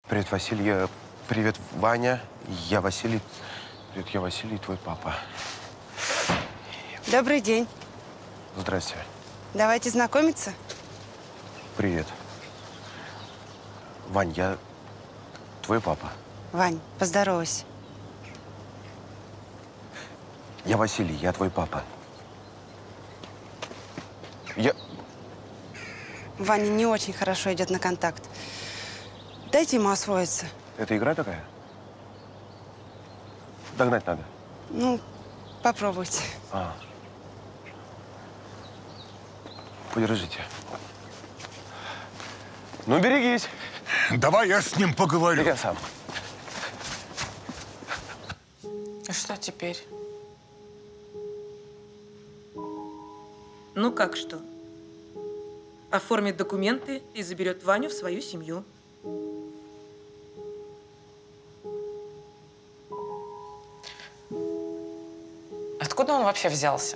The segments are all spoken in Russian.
Привет, Василий. Привет, Ваня. Я Василий. Привет, я Василий, твой папа. Добрый день. Здрасте. Давайте знакомиться. Привет. Вань, я твой папа. Вань, поздоровайся. Я Василий, я твой папа. Ваня не очень хорошо идет на контакт. Дайте ему освоиться. Это игра такая? Догнать надо. Ну, попробуйте. Подержите. Ну, берегись. Давай я с ним поговорю. Я сам. И что теперь? Ну как что? Оформит документы и заберет Ваню в свою семью. Откуда он вообще взялся?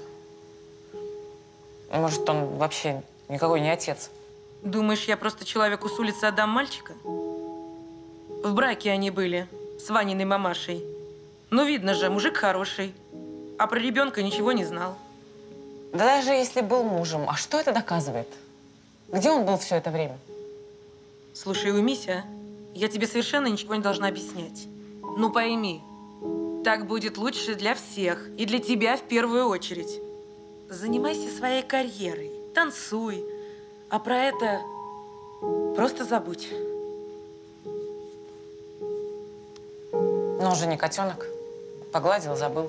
Может, он вообще никакой не отец? Думаешь, я просто человеку с улицы отдам мальчика? В браке они были с Ваниной мамашей. Ну, видно же, мужик хороший. А про ребенка ничего не знал. Да даже если был мужем, а что это доказывает? Где он был все это время? Слушай, уймись, а? Я тебе совершенно ничего не должна объяснять. Ну, пойми, так будет лучше для всех. И для тебя в первую очередь. Занимайся своей карьерой, танцуй. А про это просто забудь. Но он же не котенок. Погладил, забыл.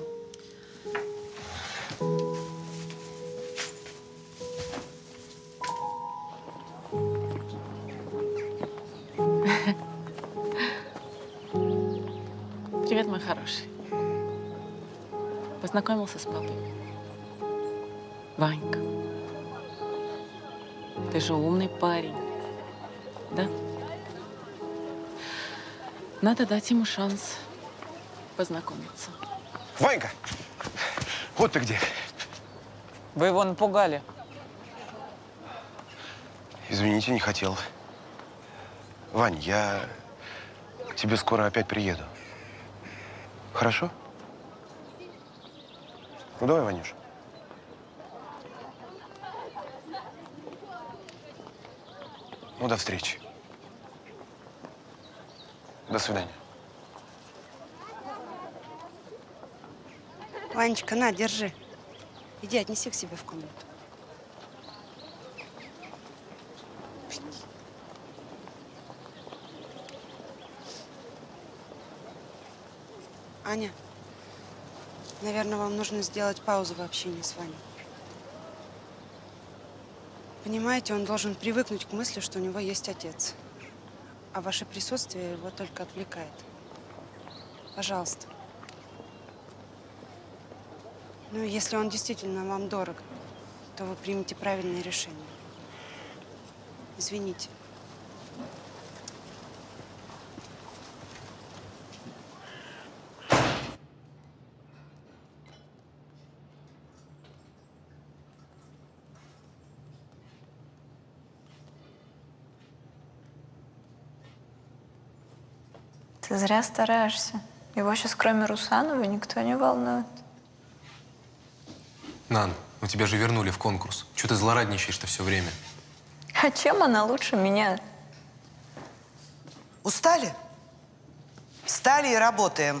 Привет, мой хороший. Познакомился с папой. Ванька. Ты же умный парень, да? Надо дать ему шанс познакомиться. Ванька! Вот ты где. Вы его напугали. Извините, не хотел. Вань, я к тебе скоро опять приеду. Хорошо? Ну, давай, Ванюш. Ну, до встречи. До свидания. Ванечка, на, держи. Иди, отнеси к себе в комнату. Аня, наверное, вам нужно сделать паузу в общении с Ваней. Понимаете, он должен привыкнуть к мысли, что у него есть отец. А ваше присутствие его только отвлекает. Пожалуйста. Ну, если он действительно вам дорог, то вы примете правильное решение. Извините. Ты зря стараешься. Его сейчас, кроме Русанова, никто не волнует. Нан, ну тебя же вернули в конкурс. Чего ты злорадничаешь-то все время? А чем она лучше меня? Устали? Встали и работаем.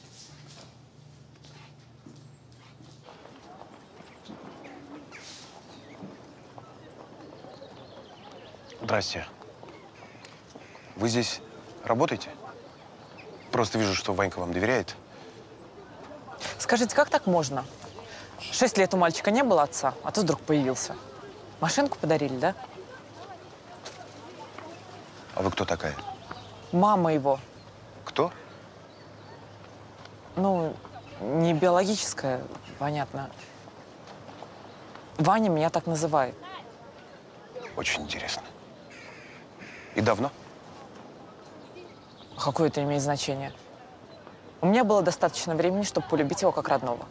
Здрасте. Вы здесь работаете? Просто вижу, что Ванька вам доверяет. Скажите, как так можно? 6 лет у мальчика не было отца, а тут вдруг появился. Машинку подарили, да? А вы кто такая? Мама его. Кто? Ну, не биологическая, понятно. Ваня меня так называет. Очень интересно. И давно? Какое это имеет значение? У меня было достаточно времени, чтобы полюбить его как родного.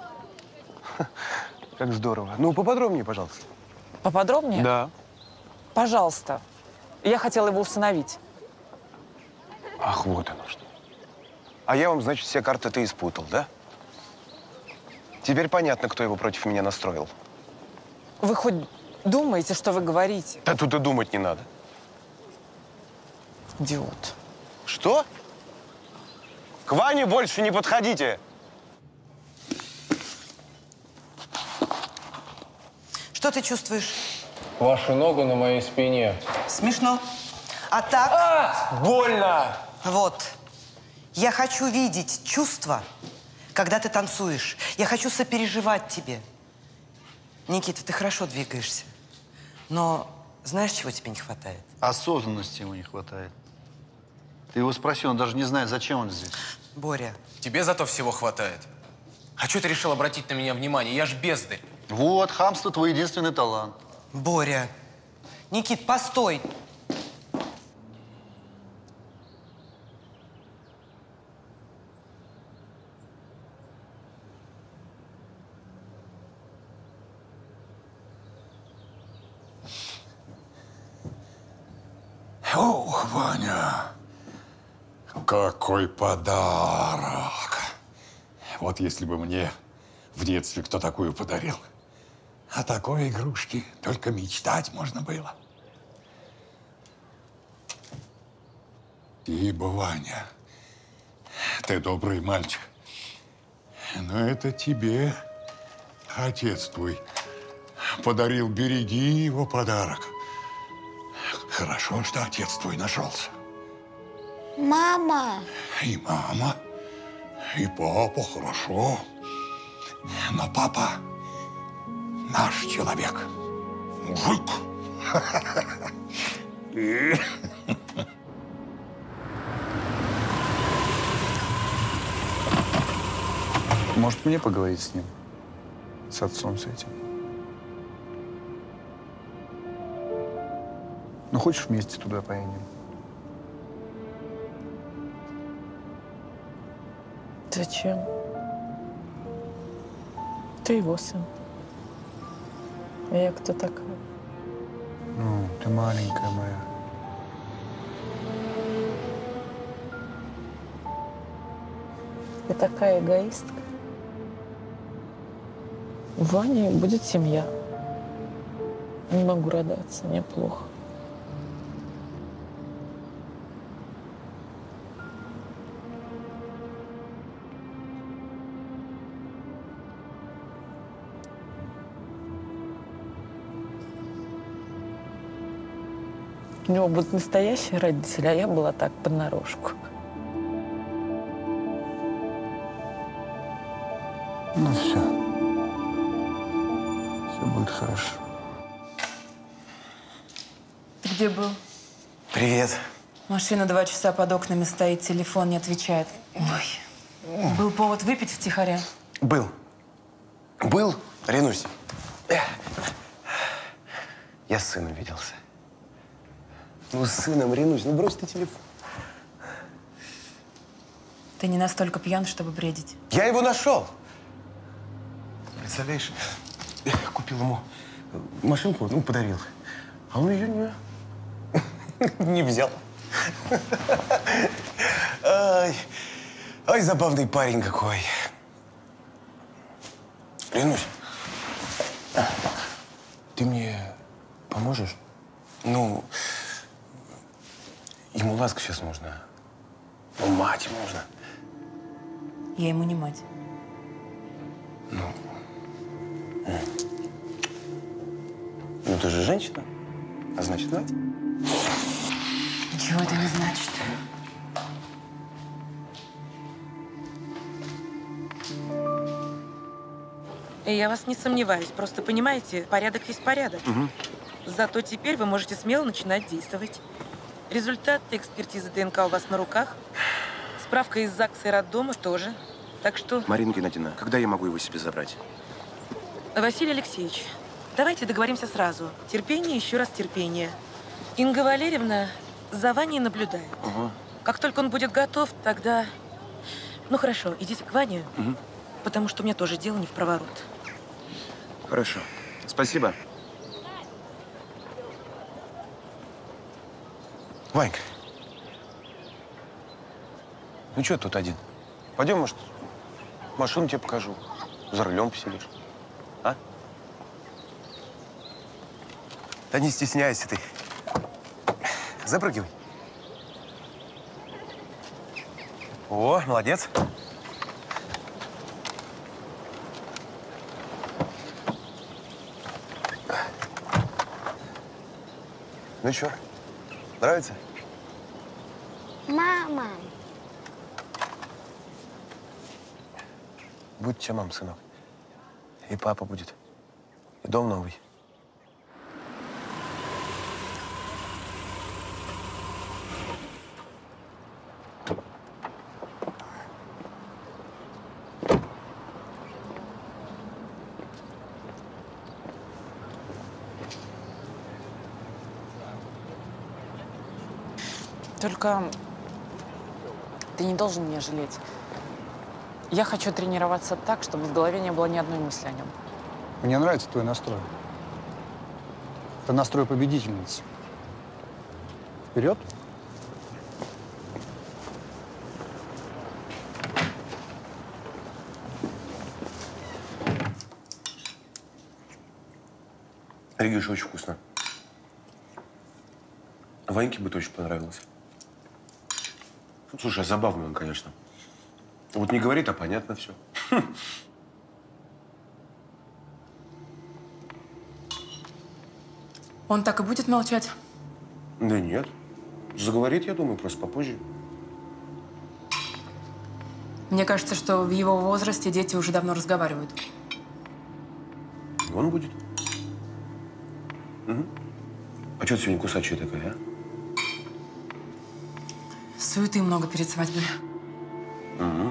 Как здорово. Ну, поподробнее, пожалуйста. Поподробнее? Да. Пожалуйста. Я хотела его усыновить. Ах, вот оно что. А я вам, значит, все карты ты испутал, да? Теперь понятно, кто его против меня настроил. Вы хоть думаете, что вы говорите? Да тут и думать не надо. Идиот. Что? К Ване больше не подходите. Что ты чувствуешь? Вашу ногу на моей спине. Смешно. А так? Больно! Вот. Я хочу видеть чувства, когда ты танцуешь. Я хочу сопереживать тебе. Никита, ты хорошо двигаешься. Но знаешь, чего тебе не хватает? Осознанности ему не хватает. Ты его спроси, он даже не знает, зачем он здесь. Боря. Тебе зато всего хватает. А что ты решил обратить на меня внимание? Я ж бездарь. Вот, хамство твой единственный талант. Боря. Никит, постой. Ох, Ваня, какой подарок. Вот если бы мне в детстве кто такую подарил. О такой игрушке только мечтать можно было. Ибо, Ваня, ты добрый мальчик. Но это тебе отец твой подарил. Береги его подарок. Хорошо, что отец твой нашелся. Мама! И мама, и папа, хорошо. Но папа наш человек. Мужик. Может, мне поговорить с ним? С отцом с этим? Ну, хочешь, вместе туда поедем? Зачем? Ты его сын. А я кто такая? Ну, ты маленькая моя. Я такая эгоистка. У Вани будет семья. Не могу радоваться, мне плохо. У него будут настоящие родители, а я была так, поднарошку. Ну, все. Все будет хорошо. Ты где был? Привет. Машина 2 часа под окнами стоит, телефон не отвечает. Ой. Был повод выпить втихаря? Был. Был, рянусь. Я с сыном виделся. Ну, с сыном рянусь. Ну, брось ты телефон. Ты не настолько пьян, чтобы бредить. Я его нашел. Представляешь, купил ему машинку, ну, подарил. А он ее не взял. Ай, забавный парень какой. Клянусь, ты мне поможешь? Ну, ему ласк сейчас нужна. Ну, мать нужно. Я ему не мать. Ну, ты же женщина, а значит, мать. Ничего это не значит. Я вас не сомневаюсь. Просто понимаете, порядок есть порядок. Зато теперь вы можете смело начинать действовать. Результат экспертизы ДНК у вас на руках. Справка из ЗАГСа и роддома тоже. Так что… Марина Геннадьевна, когда я могу его себе забрать? Василий Алексеевич, давайте договоримся сразу. Терпение, еще раз терпение. Инга Валерьевна за Ваней наблюдает. Как только он будет готов, тогда… Ну, хорошо, идите к Ване, потому что у меня тоже дело не впроворот. Хорошо. Спасибо. Ванька, Ну что тут один? Пойдем, может, машину тебе покажу. За рулем посидишь. А? Да не стесняйся ты. Запрыгивай. О, молодец. Ну что, нравится? Мама. Будет тебе мам, сынок. И папа будет. И дом новый. Только ты не должен меня жалеть. Я хочу тренироваться так, чтобы в голове не было ни одной мысли о нем. Мне нравится твой настрой. Это настрой победительницы. Вперед! Региша, очень вкусно. Ваньке бы точно понравилось. Слушай, забавный он, конечно. Вот не говорит, а понятно все. Он так и будет молчать? Да нет. Заговорит, я думаю, просто попозже. Мне кажется, что в его возрасте дети уже давно разговаривают. И он будет. Угу. А что ты сегодня кусачая такая, а? Суеты много перед свадьбой. Угу.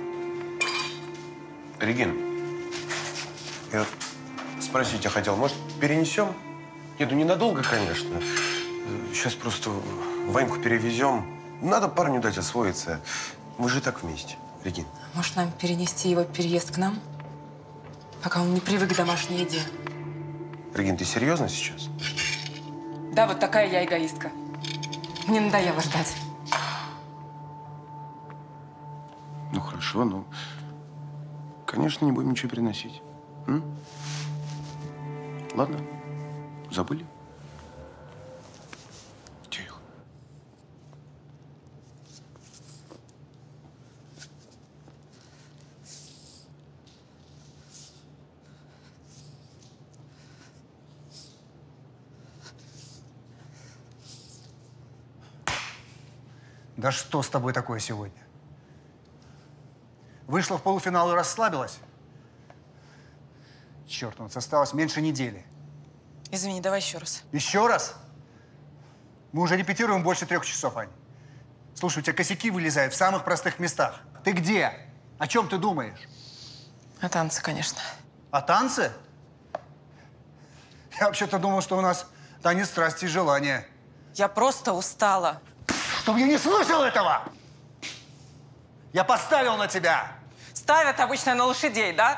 Регина, я вот спросить тебя хотел, может, перенесем? Нет, ну ненадолго, конечно. Сейчас просто Ваньку перевезем. Надо парню дать освоиться. Мы же и так вместе, Регин. Может, нам перенести его переезд к нам? Пока он не привык к домашней еде. Регин, ты серьезно сейчас? Да, вот такая я эгоистка. Мне надоело ждать. Ну, хорошо, ну, конечно, не будем ничего переносить. М? Ладно, забыли? Тихо. Да что с тобой такое сегодня? Вышла в полуфинал и расслабилась? Черт, у нас осталось меньше недели. Извини, давай еще раз. Еще раз? Мы уже репетируем больше 3 часов, Ань. Слушай, у тебя косяки вылезают в самых простых местах. Ты где? О чем ты думаешь? О танце, конечно. О танце? Я вообще-то думал, что у нас танец страсти и желания. Я просто устала. Чтоб я не слышал этого! Я поставил на тебя! Ставят обычно на лошадей, да?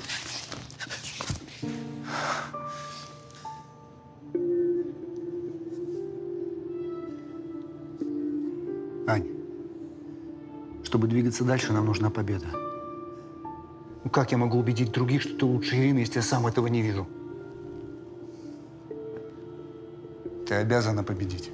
Ань, чтобы двигаться дальше, нам нужна победа. Ну как я могу убедить других, что ты лучше Ирины, если я сам этого не вижу? Ты обязана победить.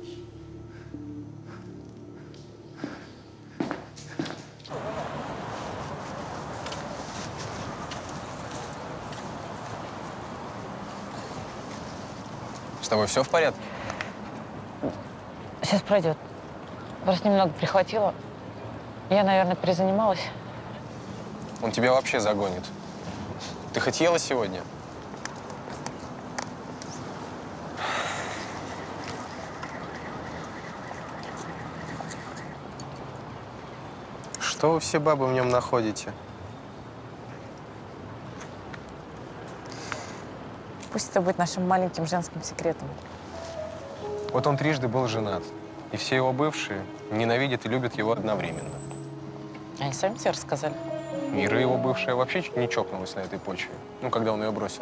С тобой все в порядке? Сейчас пройдет. Просто немного прихватило. Я, наверное, перезанималась. Он тебя вообще загонит. Ты хоть ела сегодня? Что вы все бабы в нем находите? Пусть это будет нашим маленьким женским секретом. Вот он трижды был женат. И все его бывшие ненавидят и любят его одновременно. Они сами тебе рассказали? Ира, его бывшая, вообще чуть не чокнулась на этой почве. Ну, когда он ее бросил.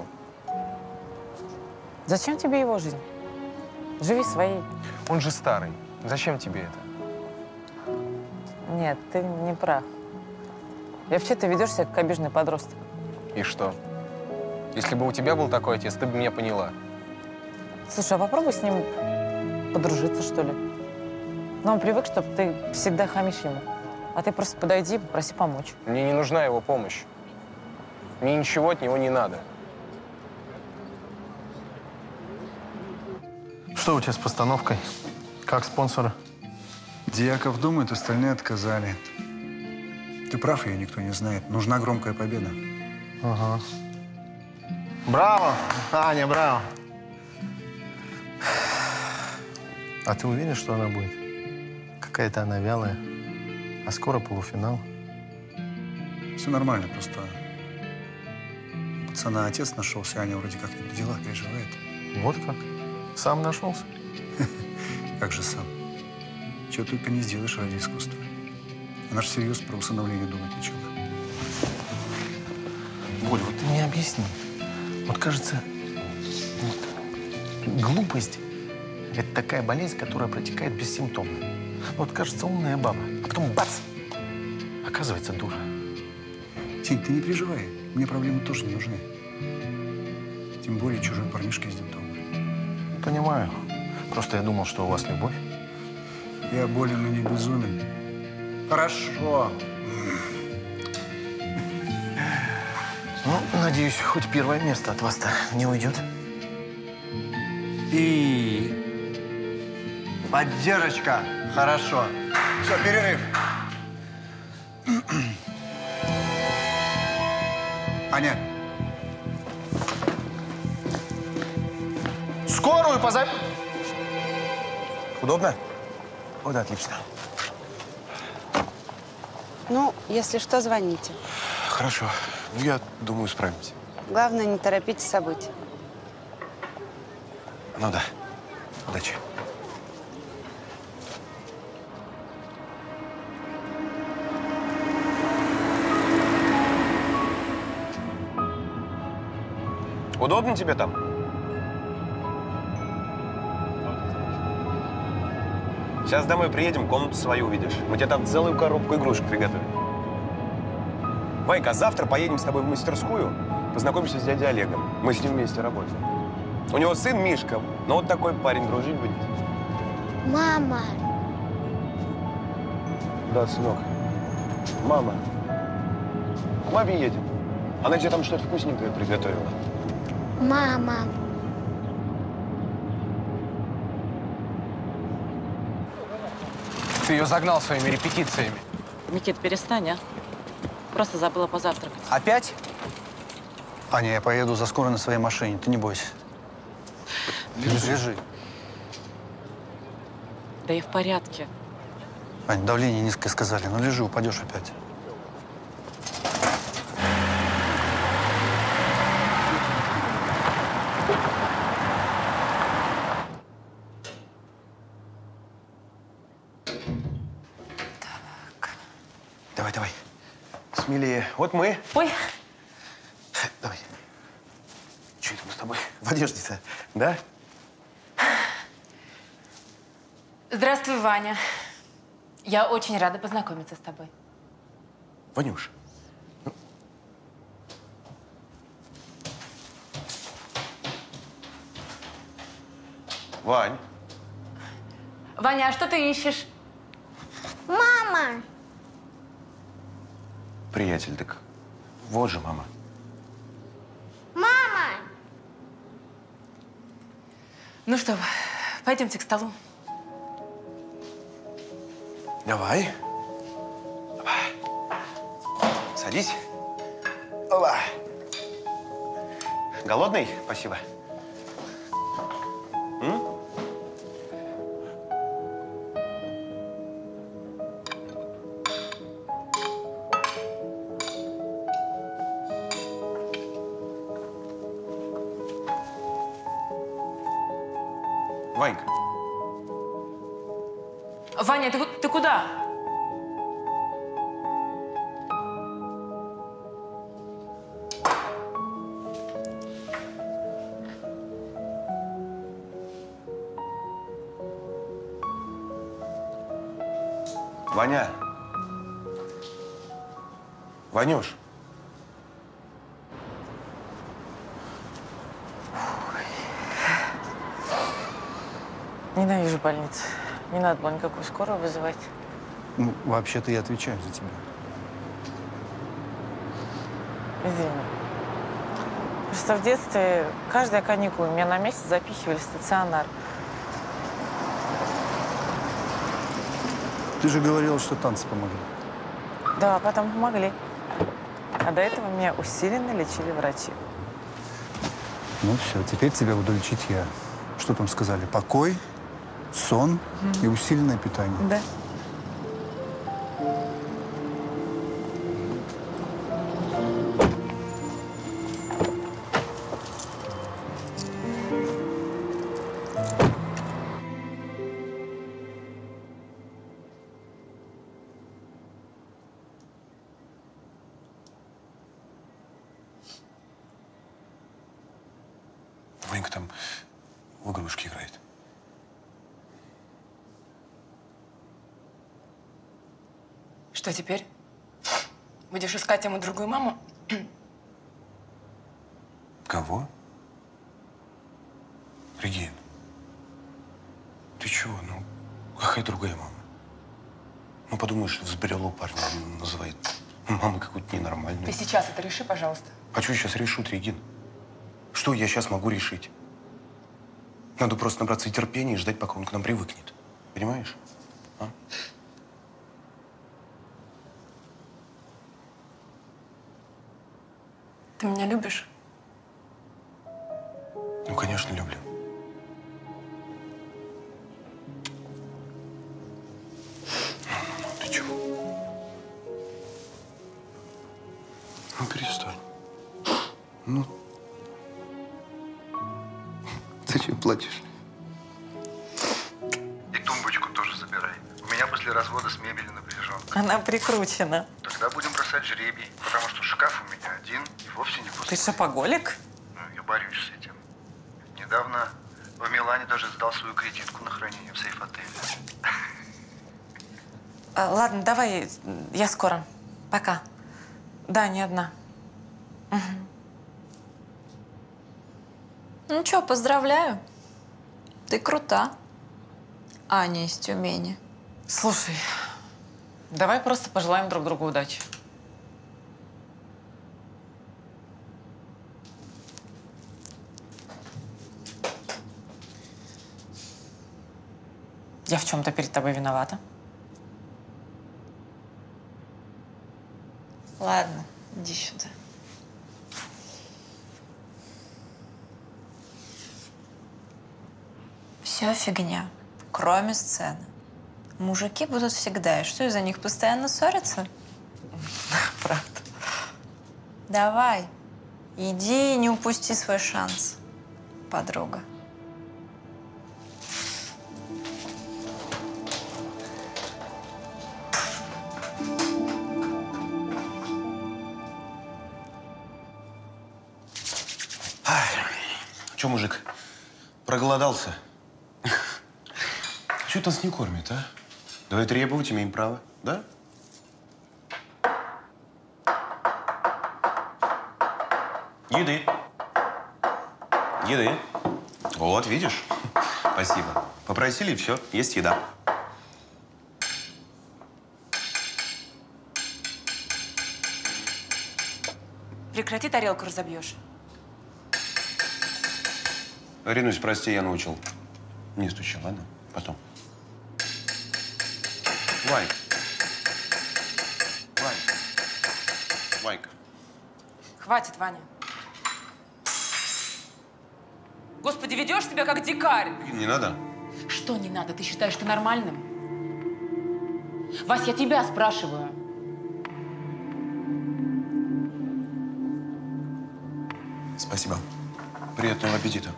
Зачем тебе его жизнь? Живи своей. Он же старый. Зачем тебе это? Нет, ты не прав. И вообще ты ведешь себя как обиженный подросток. И что? Если бы у тебя был такой отец, ты бы меня поняла. Слушай, а попробуй с ним подружиться, что ли? Ну, он привык, чтобы ты всегда хамишь ему. А ты просто подойди и попроси помочь. Мне не нужна его помощь. Мне ничего от него не надо. Что у тебя с постановкой? Как спонсоры? Дьяков думает, остальные отказали. Ты прав, ее никто не знает. Нужна громкая победа. Ага. Браво! Аня, браво! А ты уверен, что она будет? Какая-то она вялая. А скоро полуфинал. Все нормально, просто у пацана отец нашелся, Аня вроде как не при делах переживает. Вот как? Сам нашелся? Как же сам? Чего только не сделаешь ради искусства. Она же всерьез про усыновление думать начала. Боль, вот ты мне объясни. Вот кажется, вот, глупость – это такая болезнь, которая протекает бессимптомно. Вот кажется, умная баба, а потом бац! Оказывается, дура. Сень, ты не переживай. Мне проблемы тоже не нужны. Тем более чужой парнишка из детдома. Понимаю. Просто я думал, что у вас любовь. Я болен, но не безумен. Хорошо. Ну, надеюсь, хоть первое место от вас-то не уйдет. И поддержка. Хорошо. Все, перерыв. Аня. Скорую позови. Удобно? Вот, отлично. Ну, если что, звоните. Хорошо. Ну, я думаю, справимся. Главное, не торопите события. Ну да. Удачи. Удобно тебе там? Сейчас домой приедем, комнату свою увидишь. Мы тебе там целую коробку игрушек приготовим. Ванька, а завтра поедем с тобой в мастерскую, познакомишься с дядей Олегом. Мы с ним вместе работаем. У него сын Мишка, но вот такой парень, дружить будет. Мама. Да, сынок. Мама. К маме едем. Она тебе там что-то вкусненькое приготовила. Мама. Ты ее загнал своими репетициями. Никит, перестань, а? Просто забыла позавтракать. Опять? Аня, я поеду за скорой на своей машине, ты не бойся. Лежи. Да я в порядке. Ань, давление низкое сказали, но лежи, упадешь опять. Давай, давай. Смелее. Вот мы. Ой. Давай. Че это мы с тобой в одежде-то, да? Здравствуй, Ваня. Я очень рада познакомиться с тобой. Ванюш. Вань. Ваня, а что ты ищешь? Мама. Приятель, так вот же мама. Мама. Ну что, пойдемте к столу. Давай. Давай. Садись. Опа. Голодный? Спасибо. М? Ванька. Ваня, ты куда? Ваня, Ванюш. Ненавижу больницу. Не надо было никакую скорую вызывать. Ну, вообще-то я отвечаю за тебя. Извини. Просто в детстве каждые каникулы меня на месяц запихивали в стационар. Ты же говорила, что танцы помогли. Да, потом помогли. А до этого меня усиленно лечили врачи. Ну все, теперь тебя буду лечить я. Что там сказали? Покой, сон и усиленное питание. Да. Ванька там в игрушки играет. Что теперь? Будешь искать ему другую маму? Кого? Регин, ты чего? Ну, какая другая мама? Ну, подумаешь, взбрело парня, называет мамой какую-то ненормальную. Ты сейчас это реши, пожалуйста. А что сейчас решут, Регин? Что я сейчас могу решить? Надо просто набраться терпения и ждать, пока он к нам привыкнет. Понимаешь? А? Ты меня любишь? Ну, конечно, люблю. Ты чего? Ну, перестань. Ну, зачем плачешь? И тумбочку тоже забирай. У меня после развода с мебелью напряженка. Она прикручена. Тогда будем бросать жребий, потому что шкаф у меня один и вовсе не пустой. Ты шопоголик? Ну, я борюсь с этим. Недавно в Милане даже сдал свою кредитку на хранение в сейф-отеле. Ладно, давай, я скоро. Пока. Да, не одна. Ну что, поздравляю. Ты крута. Аня из Тюмени. Слушай, давай просто пожелаем друг другу удачи. Я в чем-то перед тобой виновата. Ладно, иди сюда. Все фигня, кроме сцены. Мужики будут всегда. И что, из-за них постоянно ссорятся? Правда. Давай, иди и не упусти свой шанс, подруга. Че, мужик, проголодался? Что нас не кормит, а? Давай требовать, имеем право, да? Еды. Еды. Вот, видишь? Спасибо. Попросили, и все, есть еда. Прекрати, тарелку разобьешь. Ринусь, прости, я научил. Не стучи, ладно? Потом. Ванька. Ванька. Ванька. Хватит, Ваня. Господи, ведешь себя как дикарь. Не надо. Что не надо? Ты считаешь это нормальным? Вась, я тебя спрашиваю. Спасибо. Приятного аппетита.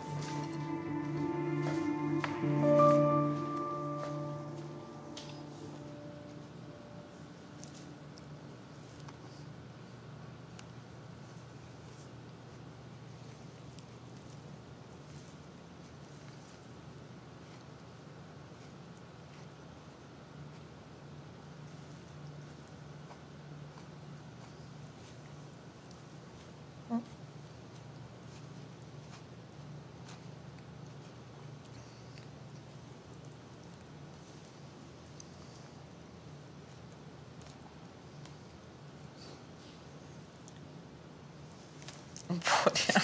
Боря.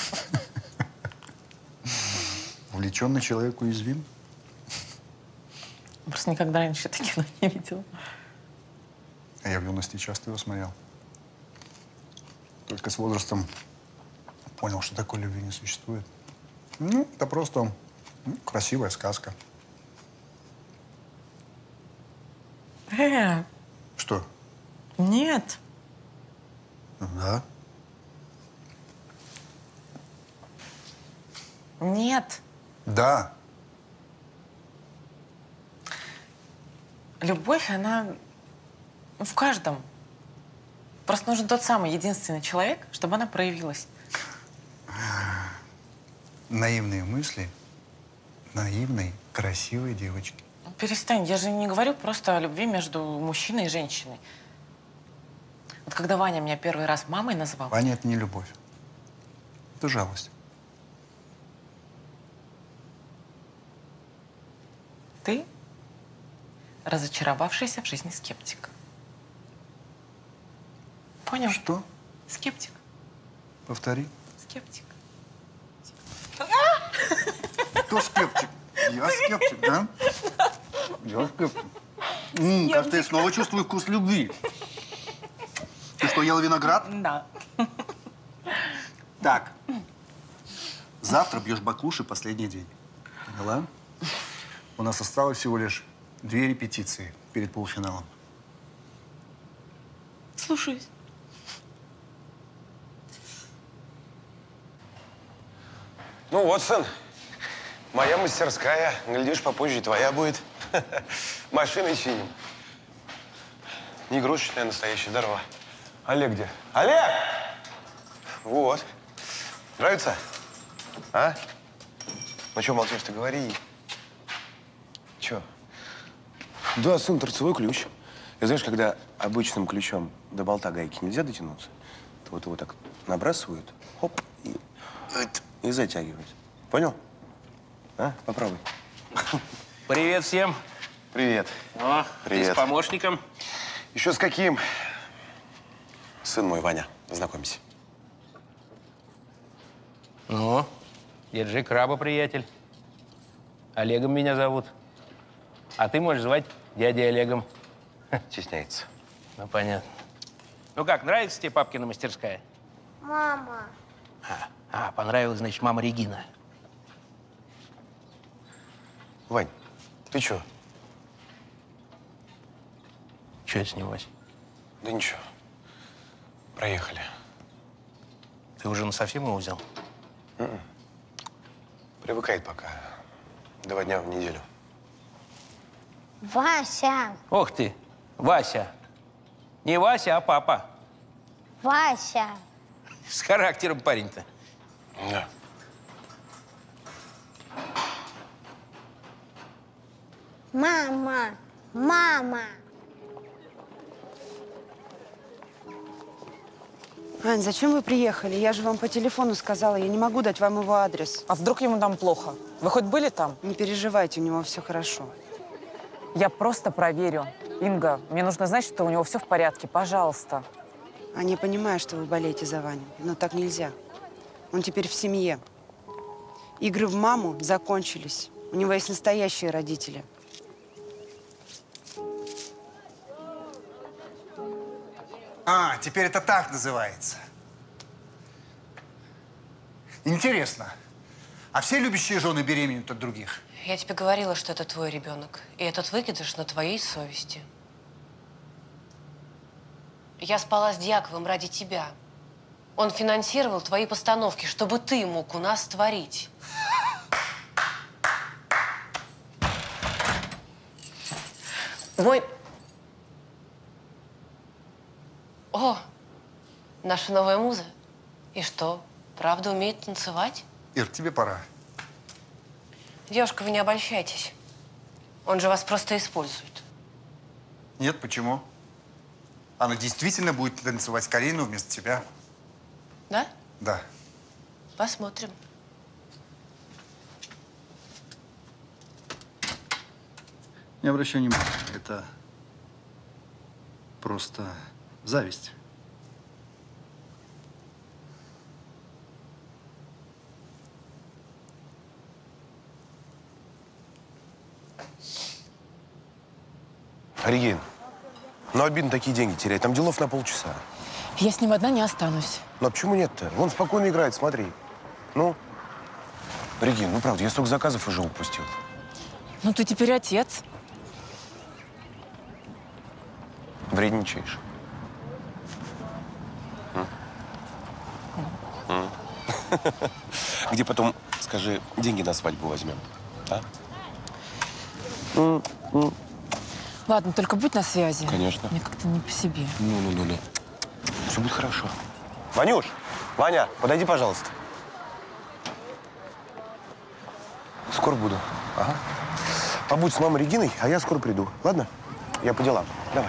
Увлеченный человек уязвим. Просто никогда раньше это кино не видела. А я в юности часто его смотрел. Только с возрастом понял, что такой любви не существует. Ну, это просто красивая сказка. Что? Нет. Да. Нет. Да. Любовь, она в каждом. Просто нужен тот самый единственный человек, чтобы она проявилась. Наивные мысли наивной, красивой девочки. Перестань, я же не говорю просто о любви между мужчиной и женщиной. Вот когда Ваня меня первый раз мамой назвал… Ваня, это не любовь. Это жалость. Ты разочаровавшийся в жизни скептик. Понял? Что? Скептик. Повтори. Скептик. Кто скептик? Я скептик, да? Я скептик. Кажется, я снова чувствую вкус любви. Ты что, ела виноград? Да. Так. Завтра бьешь баклуши последний день. Поняла? У нас осталось всего лишь 2 репетиции перед полуфиналом. Слушаюсь. Ну вот, сын, моя мастерская. Глядишь, попозже и твоя будет. Машины чиним. Не игрушечная, а настоящая. Здорово. Олег где? Олег! Вот. Нравится? А? Ну что молчишь-то, говори. Че? Да, сын, торцевой ключ. И знаешь, когда обычным ключом до болта гайки нельзя дотянуться, то вот его так набрасывают, хоп, и затягивают. Понял? А? Попробуй. Привет всем. Привет. О, привет. Ты с помощником? Еще с каким? Сын мой, Ваня. Знакомься. Ну, держи краба, приятель. Олегом меня зовут. А ты можешь звать дядей Олегом. Стесняется. Ну, понятно. Ну как, нравится тебе папкина мастерская? Мама. Понравилась, значит, мама Регина. Вань, ты чё? Чё это с ним, Вась? Да ничего. Проехали. Ты уже насовсем его взял? Привыкает пока. 2 дня в неделю. Вася. Ох ты, Вася. Не Вася, а папа. Вася. С характером парень-то. Да. Мама. Мама. Ань, зачем вы приехали? Я же вам по телефону сказала, я не могу дать вам его адрес. А вдруг ему там плохо? Вы хоть были там? Не переживайте, у него все хорошо. Я просто проверю. Инга, мне нужно знать, что у него все в порядке. Пожалуйста. Аня, я понимаю, что вы болеете за Ваню, но так нельзя. Он теперь в семье. Игры в маму закончились. У него есть настоящие родители. А, теперь это так называется. Интересно, а все любящие жены беременеют от других? Я тебе говорила, что это твой ребенок. И этот выкидыш на твоей совести. Я спала с Дьяковым ради тебя. Он финансировал твои постановки, чтобы ты мог у нас творить. Мой… О, наша новая муза. И что, правда умеет танцевать? Ир, тебе пора. Девушка, вы не обольщайтесь. Он же вас просто использует. Нет, почему? Она действительно будет танцевать Карину вместо тебя. Да? Да. Посмотрим. Не обращай внимания. Это просто зависть. Регин, ну обидно такие деньги терять. Там делов на полчаса. Я с ним одна не останусь. Ну а почему нет-то? Вон спокойно играет, смотри. Ну, Регин, ну правда, я столько заказов уже упустил. Ну ты теперь отец. Вредничаешь. Где потом, скажи, деньги на свадьбу возьмем, а? Ладно, только будь на связи. Конечно. Мне как-то не по себе. Ну. Все будет хорошо. Ванюш, Ваня, подойди, пожалуйста. Скоро буду. Ага. Побудь с мамой Региной, а я скоро приду. Ладно? Я по делам. Давай.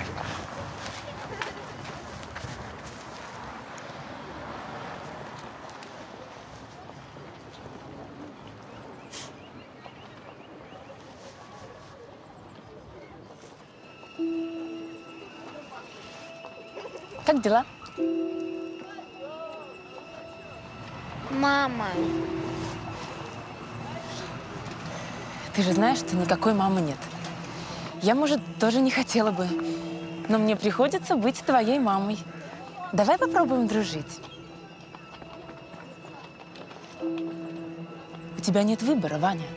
Как дела? Мама. Ты же знаешь, что никакой мамы нет. Я, может, тоже не хотела бы. Но мне приходится быть твоей мамой. Давай попробуем дружить. У тебя нет выбора, Ваня.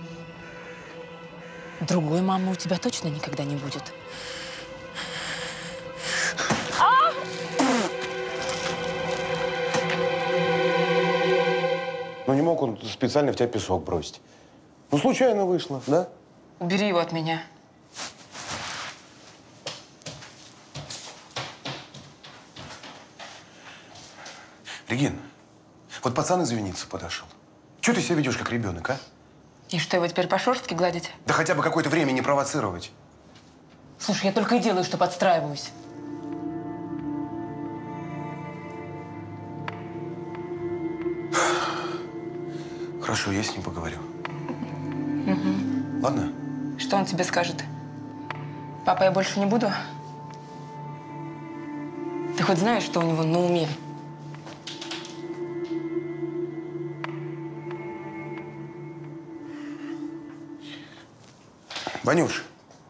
Другой мамы у тебя точно никогда не будет. Ну не мог он специально в тебя песок бросить. Ну случайно вышло, да? Убери его от меня. Регин, вот пацан извиниться подошел. Чего ты себя ведешь как ребенок, а? И что, его теперь по шерстке гладить? Да хотя бы какое-то время не провоцировать. Слушай, я только и делаю, что подстраиваюсь. Хорошо, я с ним поговорю. Угу. Ладно? Что он тебе скажет? Папа, я больше не буду? Ты хоть знаешь, что у него на уме? Ванюш.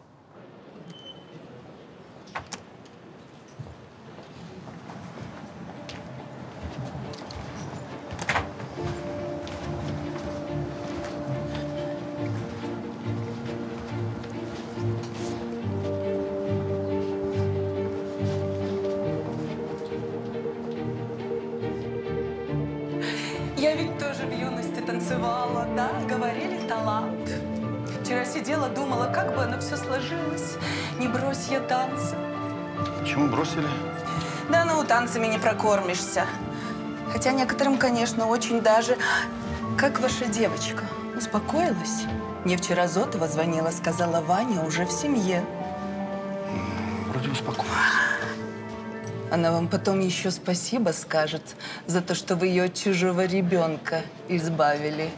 Я ведь тоже в юности танцевала, да, говорили талант. Вчера сидела, думала, как бы оно все сложилось. Не брось я танцы. Почему бросили? Да ну, танцами не прокормишься. Хотя некоторым, конечно, очень даже. Как ваша девочка? Успокоилась? Мне вчера Зотова звонила, сказала, Ваня уже в семье. Вроде успокоилась. Она вам потом еще спасибо скажет за то, что вы ее от чужого ребенка избавили.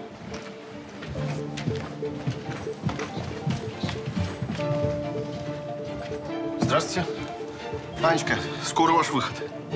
Здравствуйте. Анечка, скоро ваш выход.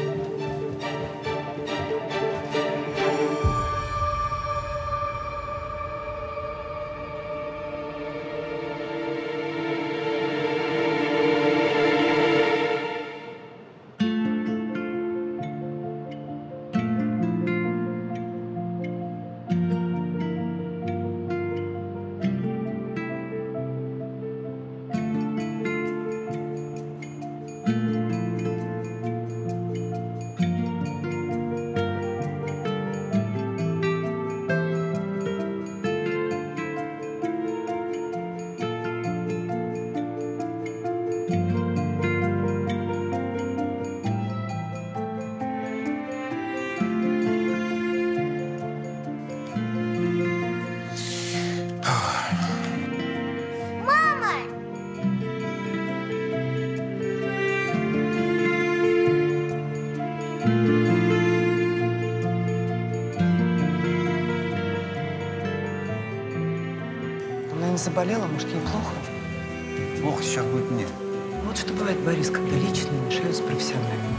Она не заболела, может, ей плохо? Плохо сейчас будет мне. Вот что бывает, Борис, когда личные мешают с профессиональным.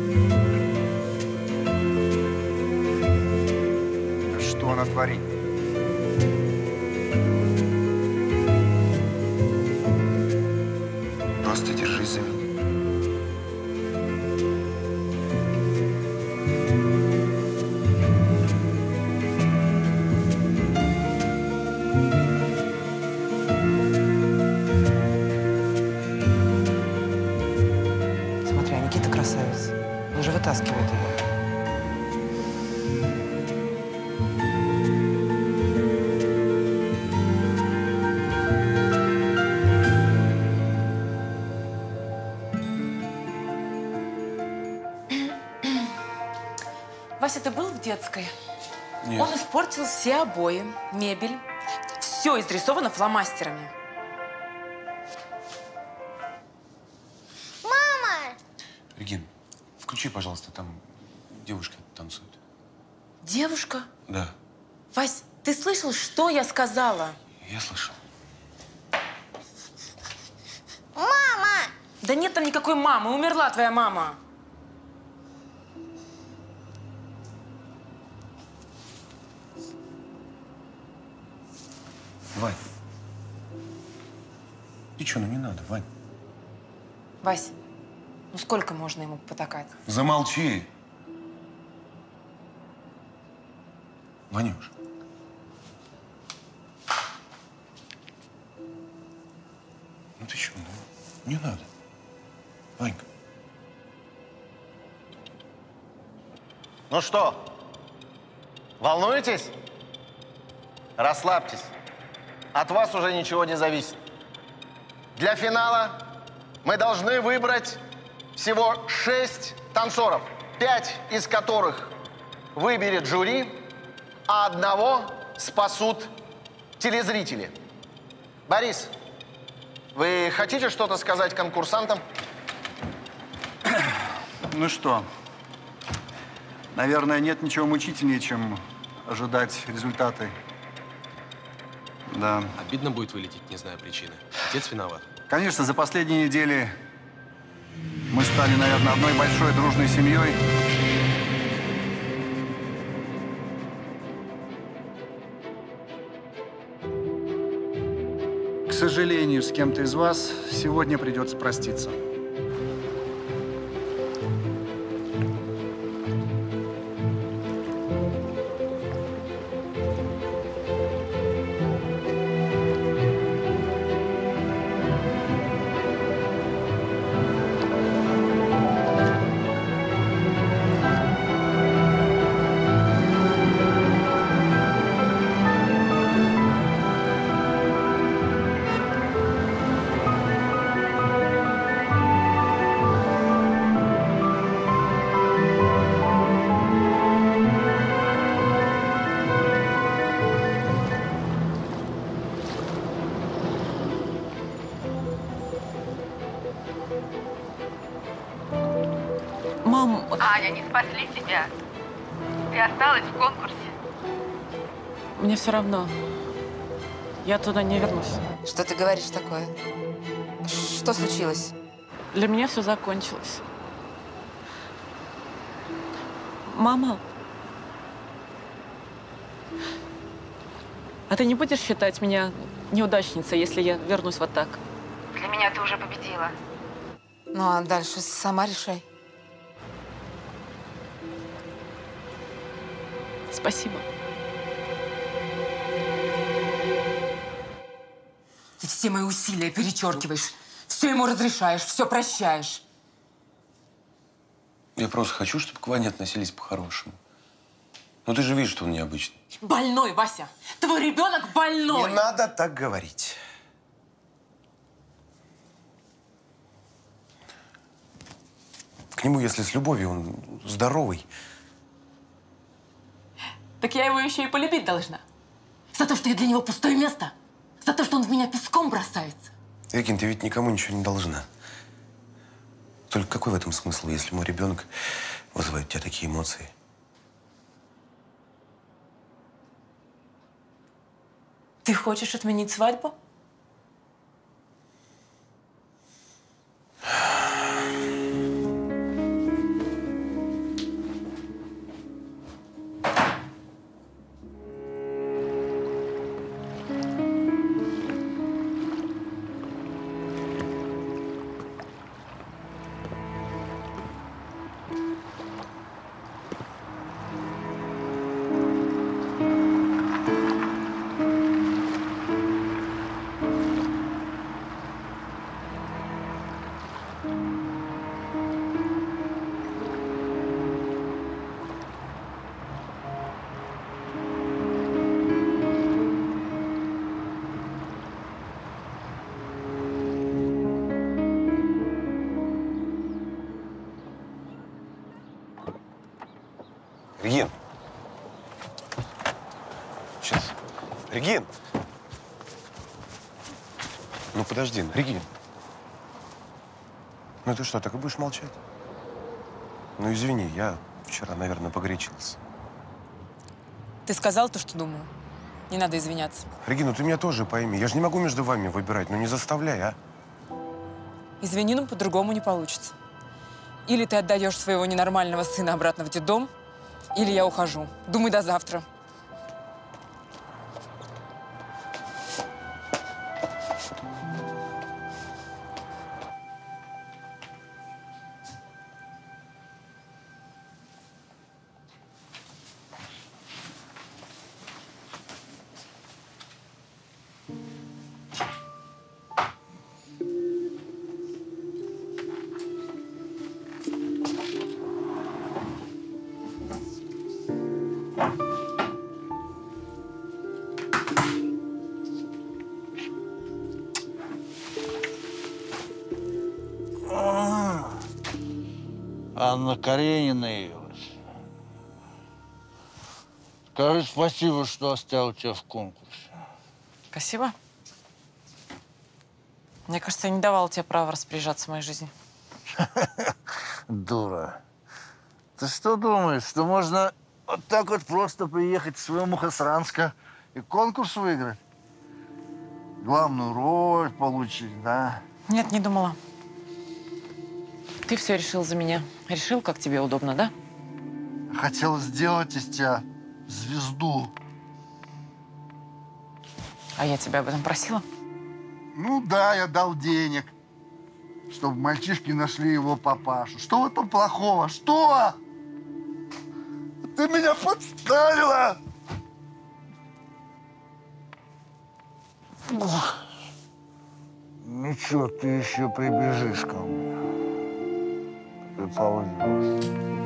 Что она творит? Никита красавец. Он же вытаскивает его. Вася, ты был в детской? Нет. Он испортил все обои, мебель. Все изрисовано фломастерами. Мама! Регин, включи, пожалуйста, там девушка танцует. Девушка? Да, Вась, ты слышал, что я сказала? я слышал. Мама! Да нет там никакой мамы, умерла твоя мама. Вань. Ты что, ну не надо, Вань. Вась, ну сколько можно ему потакать? Замолчи. Ванюш. Ну ты что, ну не надо. Ванька. Ну что, волнуетесь? Расслабьтесь. От вас уже ничего не зависит. Для финала мы должны выбрать всего 6 танцоров, 5 из которых выберет жюри, а одного спасут телезрители. Борис, вы хотите что-то сказать конкурсантам? Ну что, наверное, нет ничего мучительнее, чем ожидать результаты. Да. Обидно будет вылететь, не зная причины. Отец виноват. Конечно, за последние недели мы стали, наверное, одной большой дружной семьей. К сожалению, с кем-то из вас сегодня придется проститься. Мам, Аня, не спасли тебя. Ты осталась в конкурсе. Мне все равно. Я туда не вернусь. Что ты говоришь такое? Что случилось? Для меня все закончилось. Мама, а ты не будешь считать меня неудачницей, если я вернусь вот так? Для меня ты уже победила. Ну, а дальше сама решай. Спасибо. Ты все мои усилия перечеркиваешь. Все ему разрешаешь, все прощаешь. Я просто хочу, чтобы к Ване относились по-хорошему. Ну ты же видишь, что он необычный. Больной, Вася. Твой ребенок больной. Не надо так говорить. К нему, если с любовью, он здоровый. Так я его еще и полюбить должна. За то, что я для него пустое место. За то, что он в меня песком бросается. Регин, ты ведь никому ничего не должна. Только какой в этом смысл, если мой ребенок вызывает у тебя такие эмоции? Ты хочешь отменить свадьбу? Регин. Сейчас. Регин. Ну, подожди, Регин. Ну, ты что, так и будешь молчать? Ну, извини, я вчера, наверное, погорячился. Ты сказал то, что думаю. Не надо извиняться. Регина, ты меня тоже пойми. Я же не могу между вами выбирать. Ну, не заставляй, а? Извини, но по-другому не получится. Или ты отдаешь своего ненормального сына обратно в детдом, или я ухожу. Думай до завтра. Анна Каренина явилась. Скажи спасибо, что оставил тебя в конкурсе. Спасибо. Мне кажется, я не давала тебе права распоряжаться моей жизнью. Дура. Ты что думаешь, что можно вот так вот просто приехать в свою Мухосранск и конкурс выиграть? Главную роль получить, да? Нет, не думала. Ты все решил за меня. Решил, как тебе удобно, да? Хотел сделать из тебя звезду. А я тебя об этом просила? Ну да, я дал денег, чтобы мальчишки нашли его папашу. Что в этом плохого? Что? Ты меня подставила! Ничего, ты еще прибежишь ко мне. Ты ползешь.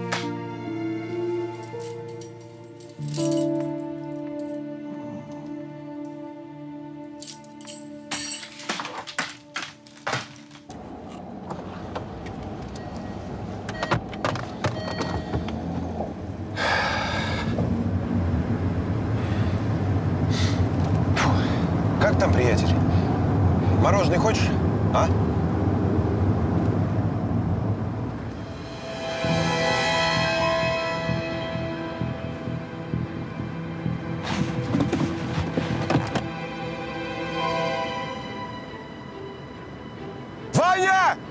Как там, приятель? Мороженое хочешь, а? Ваня!